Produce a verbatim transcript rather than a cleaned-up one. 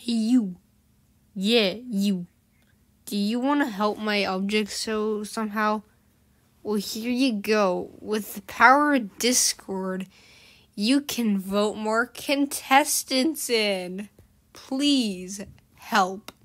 Hey, you. Yeah, you. Do you want to help my object show somehow? Well, here you go. With the power of Discord, you can vote more contestants in. Please help.